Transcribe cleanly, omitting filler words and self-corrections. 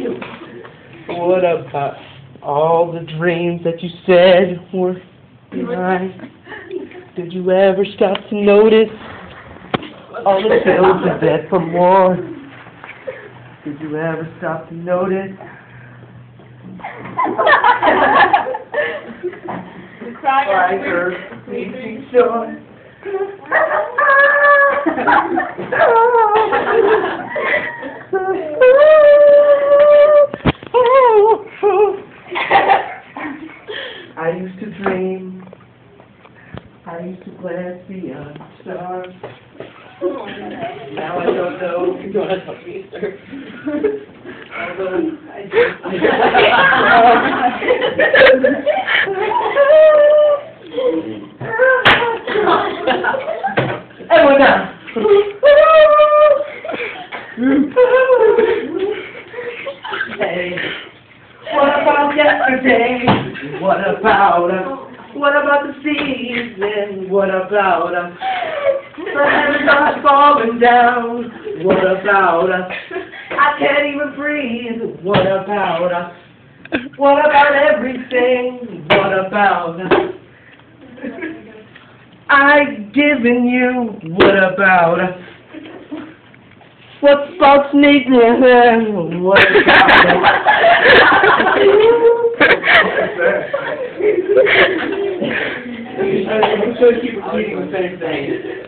What about all the dreams that you said were behind? Did you ever stop to notice all the pills in bed for more? Did you ever stop to notice? Crier, sleeping sure. I used to dream. I used to glance beyond the stars. Now I don't know. You don't have to help me, sir. Although I everyone down. Hey, what about yesterday? What about us? What about the season? What about us? The heavens are falling down. What about us? I can't even breathe. What about us? What about everything? What about us? I've given you. What about us? What about Negro? What about us? I'm sure you keep repeating the same thing.